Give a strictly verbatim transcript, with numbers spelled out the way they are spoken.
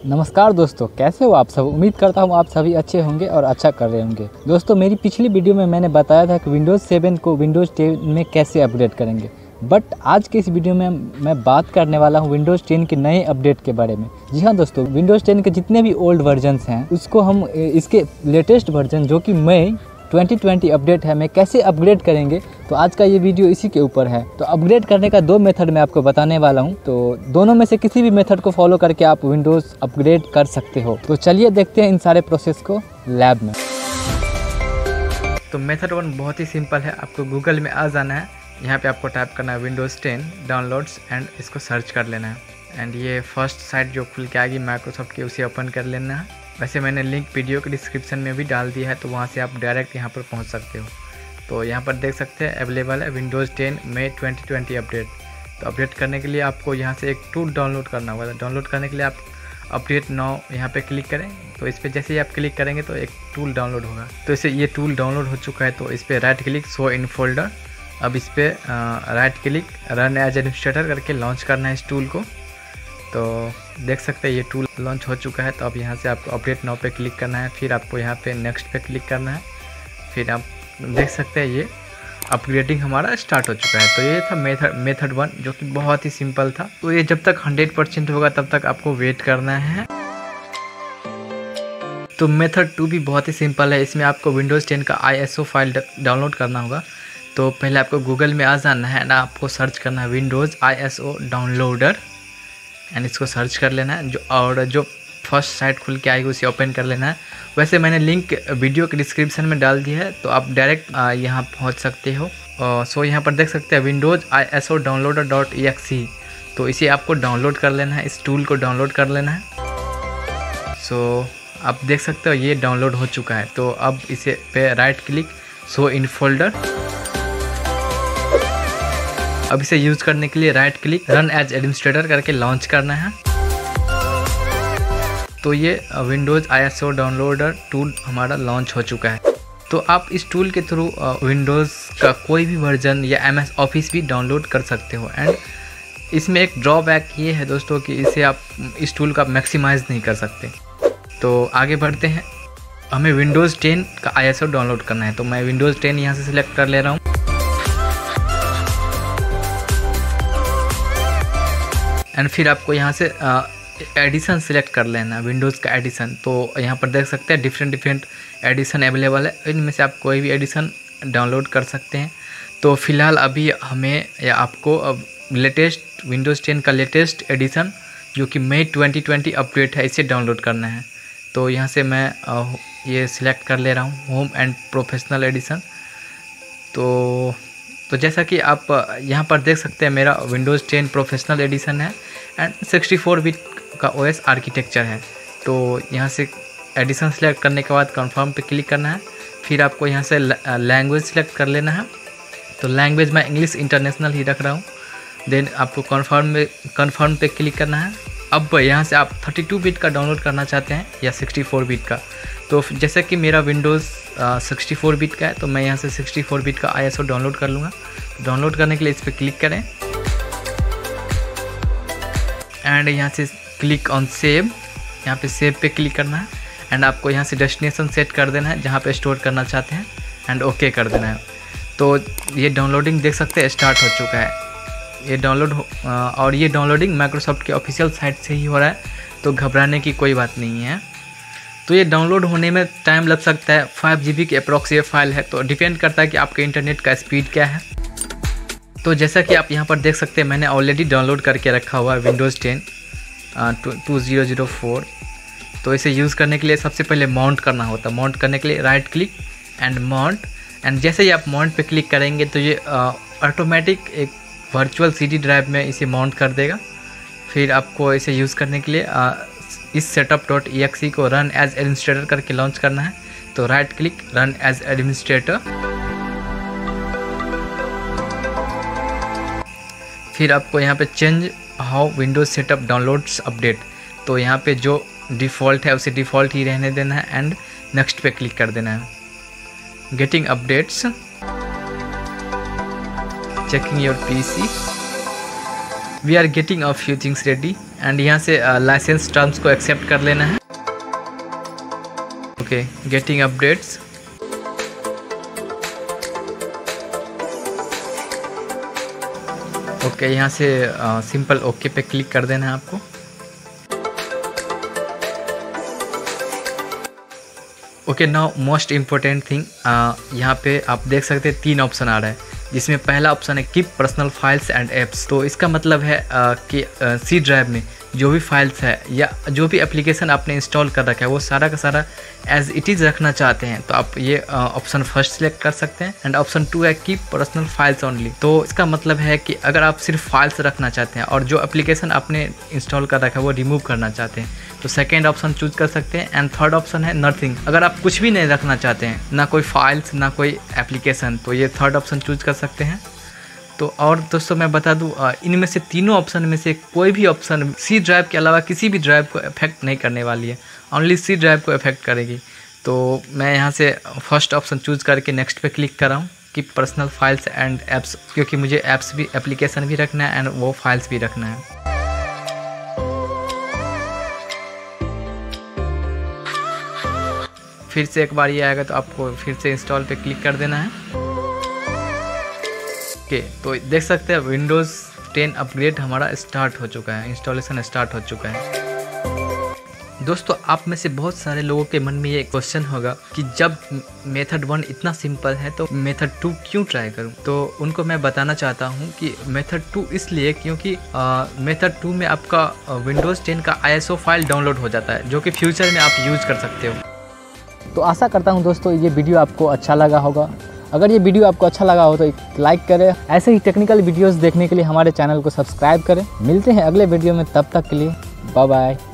नमस्कार दोस्तों, कैसे हो आप सब। उम्मीद करता हूँ आप सभी अच्छे होंगे और अच्छा कर रहे होंगे। दोस्तों, मेरी पिछली वीडियो में मैंने बताया था कि विंडोज़ सेवन को विंडोज़ टेन में कैसे अपग्रेड करेंगे, बट आज के इस वीडियो में मैं बात करने वाला हूँ विंडोज़ टेन के नए अपडेट के बारे में। जी हाँ दोस्तों, विंडोज़ टेन के जितने भी ओल्ड वर्जन्स हैं उसको हम इसके लेटेस्ट वर्जन जो कि मई ट्वेंटी ट्वेंटी अपडेट है में कैसे अपग्रेड करेंगे, तो आज का ये वीडियो इसी के ऊपर है। तो अपग्रेड करने का दो मेथड मैं आपको बताने वाला हूँ, तो दोनों में से किसी भी मेथड को फॉलो करके आप विंडोज़ अपग्रेड कर सकते हो। तो चलिए देखते हैं इन सारे प्रोसेस को लैब में। तो मेथड वन बहुत ही सिंपल है। आपको गूगल में आ जाना है, यहाँ पे आपको टाइप करना है विंडोज़ टेन डाउनलोड्स एंड इसको सर्च कर लेना है। एंड ये फर्स्ट साइट जो खुल के आएगी माइक्रोसॉफ्ट की, उसे ओपन कर लेना है। वैसे मैंने लिंक वीडियो के डिस्क्रिप्शन में भी डाल दिया है, तो वहाँ से आप डायरेक्ट यहाँ पर पहुँच सकते हो। तो यहाँ पर देख सकते हैं अवेलेबल है Windows ten May twenty twenty update. तो अपडेट करने के लिए आपको यहाँ से एक टूल डाउनलोड करना होगा। डाउनलोड करने के लिए आप अपडेट नाउ यहाँ पे क्लिक करें। तो इस पर जैसे ही आप क्लिक करेंगे तो एक टूल डाउनलोड होगा। तो इसे ये टूल डाउनलोड हो चुका है, तो इस पर right click show in folder. अब इस पर right click run as administrator करके लॉन्च करना है इस टूल को। तो देख सकते हैं ये टूल लॉन्च हो चुका है। तो अब यहाँ से आपको अपडेट नाउ पे क्लिक करना है, फिर आपको यहाँ पे नेक्स्ट पे क्लिक करना है। फिर आप देख सकते हैं ये अपग्रेडिंग हमारा स्टार्ट हो चुका है। तो ये था मेथड मेथड वन, जो कि बहुत ही सिंपल था। तो ये जब तक हंड्रेड परसेंट होगा तब तक आपको वेट करना है। तो मेथड टू भी बहुत ही सिंपल है। इसमें आपको विंडोज़ टेन का I S O file download करना होगा। तो पहले आपको गूगल में आ जाना है ना, आपको सर्च करना है Windows I S O downloader and इसको सर्च कर लेना है। जो और जो फर्स्ट साइट खुल के आएगी उसे ओपन कर लेना है। वैसे मैंने लिंक वीडियो के डिस्क्रिप्शन में डाल दिया है, तो आप डायरेक्ट यहाँ पहुँच सकते हो। सो यहाँ पर देख सकते हैं Windows I S O downloader dot E X E. तो इसे आपको डाउनलोड कर लेना है, इस टूल को डाउनलोड कर लेना है। सो आप देख सकते हो ये डाउनलोड हो चुका है। तो अब इसे पे right click show in folder. अब इसे यूज़ करने के लिए right click run as administrator करके लॉन्च करना है। तो ये Windows I S O downloader tool हमारा लॉन्च हो चुका है। तो आप इस टूल के थ्रू विंडोज़ का कोई भी वर्जन या एम एस ऑफिस भी डाउनलोड कर सकते हो। एंड इसमें एक ड्रॉबैक ये है दोस्तों कि इसे आप इस टूल का मैक्सिमाइज़ नहीं कर सकते। तो आगे बढ़ते हैं। हमें विंडोज़ टेन का आई एस ओ डाउनलोड करना है। तो मैं विंडोज़ टेन यहाँ से सिलेक्ट कर ले रहा हूँ। एंड फिर आपको यहाँ से एडिशन सिलेक्ट कर लेना, विंडोज़ का एडिशन। तो यहाँ पर देख सकते हैं डिफरेंट डिफरेंट एडिशन अवेलेबल है, इनमें से आप कोई भी एडिशन डाउनलोड कर सकते हैं। तो फिलहाल अभी हमें या आपको अब लेटेस्ट विंडोज़ टेन का लेटेस्ट एडिशन जो कि मई ट्वेंटी ट्वेंटी अपडेट है, इसे डाउनलोड करना है। तो यहाँ से मैं ये सिलेक्ट कर ले रहा हूँ होम एंड प्रोफेशनल एडिशन। तो तो जैसा कि आप यहाँ पर देख सकते हैं मेरा विंडोज़ टेन प्रोफेशनल एडिशन है एंड सिक्सटी फोर बिट का ओ एस आर्किटेक्चर है। तो यहाँ से एडिशन सेलेक्ट करने के बाद कंफर्म पे क्लिक करना है। फिर आपको यहाँ से लैंग्वेज सेलेक्ट कर लेना है। तो लैंग्वेज मैं इंग्लिश इंटरनेशनल ही रख रहा हूँ। देन आपको कंफर्म में कंफर्म पे क्लिक करना है। अब यहाँ से आप थर्टी टू बिट का डाउनलोड करना चाहते हैं या सिक्सटी फोर बिट का। तो जैसे कि मेरा विंडोज़ सिक्सटी फोर बिट का है, तो मैं यहाँ से सिक्सटी फोर बिट का आई एस ओ डाउनलोड कर लूँगा। डाउनलोड करने के लिए इस पर क्लिक करें एंड यहाँ से क्लिक ऑन सेव। यहाँ पे सेव पे क्लिक करना है एंड आपको यहाँ से डेस्टिनेशन सेट कर देना है जहाँ पे स्टोर करना चाहते हैं एंड ओके कर देना है। तो ये डाउनलोडिंग देख सकते हैं स्टार्ट हो चुका है। ये डाउनलोड और ये डाउनलोडिंग माइक्रोसॉफ्ट के ऑफिशियल साइट से ही हो रहा है, तो घबराने की कोई बात नहीं है। तो ये डाउनलोड होने में टाइम लग सकता है। फाइव जी बी की अप्रॉक्स ये फाइल है, तो डिपेंड करता है कि आपके इंटरनेट का स्पीड क्या है। तो जैसा कि आप यहाँ पर देख सकते हैं मैंने ऑलरेडी डाउनलोड करके रखा हुआ है Windows ten two zero zero four. तो इसे यूज़ करने के लिए सबसे पहले माउंट करना होता है। माउंट करने के लिए right click and mount. And जैसे ही आप माउंट पे क्लिक करेंगे तो ये ऑटोमेटिक एक वर्चुअल सी डी ड्राइव में इसे माउंट कर देगा। फिर आपको इसे यूज़ करने के लिए आ, इस setup dot E X E को रन एज एडमिनिस्ट्रेटर करके लॉन्च करना है। तो right click run as administrator. फिर आपको यहाँ पे change how Windows setup downloads update. तो यहाँ पे जो डिफ़ॉल्ट है उसे डिफ़ॉल्ट ही रहने देना है एंड नेक्स्ट पे क्लिक कर देना है। Getting updates, checking your P C, we are getting a few things ready. And यहाँ से लाइसेंस टर्म्स को एक्सेप्ट कर लेना है। Okay, getting updates. Okay okay, यहाँ से सिंपल ओके पे क्लिक कर देना है आपको। Okay, now most important thing, यहाँ पे आप देख सकते हैं तीन ऑप्शन आ रहा है, जिसमें पहला ऑप्शन है keep personal files and apps. तो इसका मतलब है आ, कि सी ड्राइव में जो भी फाइल्स है या जो भी एप्लीकेशन आपने इंस्टॉल कर रखा है वो सारा का सारा एज इट इज़ रखना चाहते हैं, तो आप ये ऑप्शन फर्स्ट सेलेक्ट कर सकते हैं। एंड ऑप्शन टू है कीप पर्सनल फाइल्स ओनली। तो इसका मतलब है कि अगर आप सिर्फ फाइल्स रखना चाहते हैं और जो एप्लीकेशन आपने इंस्टॉल कर रखा है वो रिमूव करना चाहते हैं, तो सेकेंड ऑप्शन चूज कर सकते हैं। एंड थर्ड ऑप्शन है नथिंग, अगर आप कुछ भी नहीं रखना चाहते हैं, ना कोई फाइल्स ना कोई एप्लीकेशन, तो ये थर्ड ऑप्शन चूज कर सकते हैं। तो और दोस्तों मैं बता दूं, इनमें से तीनों ऑप्शन में से कोई भी ऑप्शन सी ड्राइव के अलावा किसी भी ड्राइव को इफेक्ट नहीं करने वाली है, ओनली सी ड्राइव को इफेक्ट करेगी। तो मैं यहाँ से फर्स्ट ऑप्शन चूज करके नेक्स्ट पे क्लिक कर रहा हूँ कि पर्सनल फाइल्स एंड एप्स, क्योंकि मुझे एप्स भी एप्लीकेशन भी रखना है एंड वो फाइल्स भी रखना है। फिर से एक बार ये आएगा तो आपको फिर से इंस्टॉल पे क्लिक कर देना है। ओके okay, तो देख सकते हैं विंडोज़ टेन अपग्रेड हमारा स्टार्ट हो चुका है, इंस्टॉलेशन स्टार्ट हो चुका है। दोस्तों आप में से बहुत सारे लोगों के मन में ये क्वेश्चन होगा कि जब मेथड वन इतना सिंपल है तो मेथड टू क्यों ट्राई करूं? तो उनको मैं बताना चाहता हूं कि मेथड टू इसलिए क्योंकि मेथड टू में आपका विंडोज़ टेन का I S O file download हो जाता है, जो कि फ्यूचर में आप यूज़ कर सकते हो। तो आशा करता हूँ दोस्तों ये वीडियो आपको अच्छा लगा होगा। अगर ये वीडियो आपको अच्छा लगा हो तो एक लाइक करें। ऐसे ही टेक्निकल वीडियोस देखने के लिए हमारे चैनल को सब्सक्राइब करें। मिलते हैं अगले वीडियो में, तब तक के लिए बाय बाय।